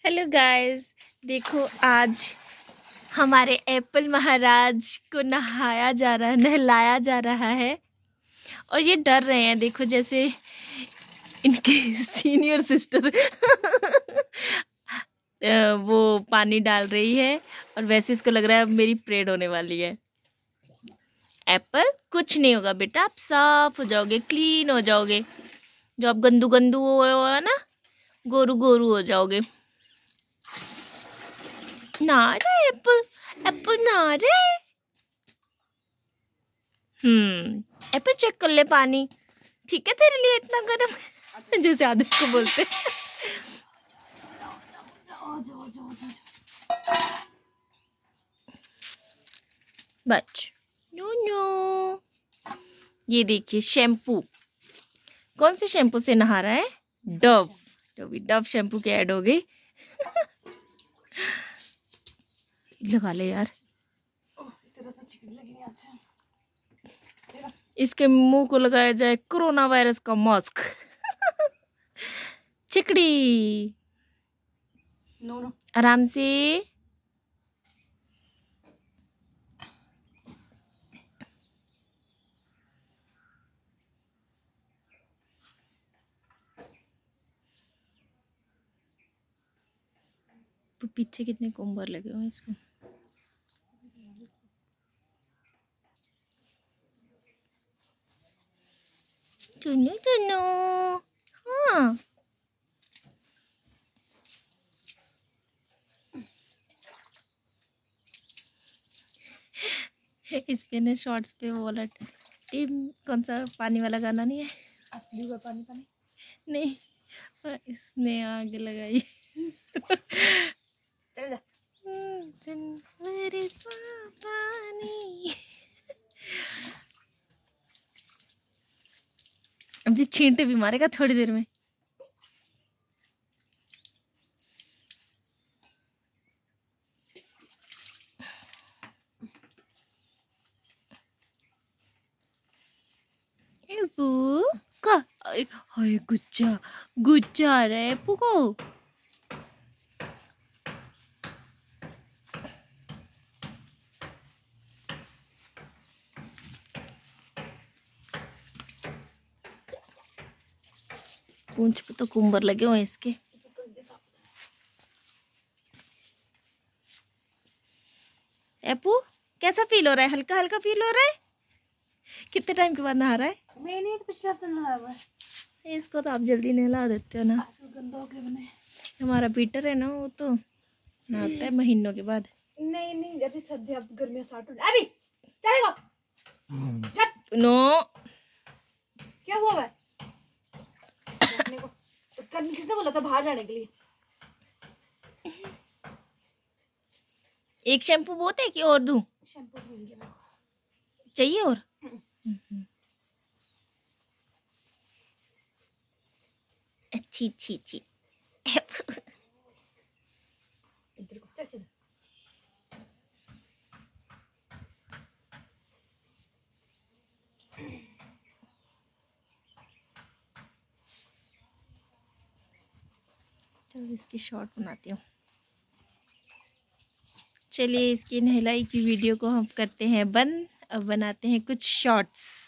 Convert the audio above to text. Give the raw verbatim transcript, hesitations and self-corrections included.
Hello guys, देखो आज हमारे एप्पल महाराज को नहाया जा रहा है, नहलाया जा रहा है और ये डर रहे हैं। देखो जैसे इनकी सीनियर सिस्टर वो पानी डाल रही है और वैसे इसको लग रहा है मेरी परेड होने वाली है। एप्पल कुछ नहीं होगा बेटा, आप साफ हो जाओगे, क्लीन हो जाओगे। जो आप गंदू गंदू हो ना, गोरू गोरू हो जाओगे। नहा रहा है एप्पल, एप्पल नहा रहा है। हम्म एप्पल चेक कर ले पानी, ठीक है तेरे लिए इतना गर्म जैसे आदित्य को बोलते। बच नो नो। ये देखिए शैम्पू, कौन से शैम्पू से नहा रहा है? डव। तो भी डव शैम्पू की ऐड हो गई। लगा ले यार, इसके मुंह को लगाया जाए कोरोना वायरस का मास्क। चिकड़ी नो नो आराम से। पीछे कितने कोम्बर लगे हुए हैं इसको। चुनो चुनो, हाँ इस पे ने शॉर्ट्स पे वो वाला टीम कौन सा पानी वाला गाना नहीं है? असली का पानी पानी नहीं, पर इसने आग लगाई। चल जा पानी। अब जी छींटे भी मारेगा थोड़ी देर में। एप्पू का हाय गुच्चा गुच्चा आ रहा है एप्पू को। पूंछ पे तो कुंबर लगे हुए इसके। एप्पू कैसा फील हो रहा है? हल्का हल्का फील हो रहा है? कितने टाइम के बाद नहा रहा है? मैं नहीं तो पिछले हफ्ते नहाया हुआ है। इसको तो आप जल्दी नहला देते हो ना। गंदा हो गया बने। हमारा पीटर है ना, वो तो नहाता है महीनों के बाद। नहीं नहीं अभी सर्दी, अब गर्मियां स्टार्ट हो अभी चलेगा। नो क्या हुआ है? को कल किसने बोला था बाहर जाने के लिए? एक शैम्पू बहुत है कि और दूं? शैम्पू मिल गया मेरे को। चाहिए और? अच्छी अच्छी अच्छी। इधर को चल। चलो इसकी शॉर्ट बनाती हूँ। चलिए इसकी नहलाई की वीडियो को हम करते हैं बंद, अब बनाते हैं कुछ शॉर्ट्स।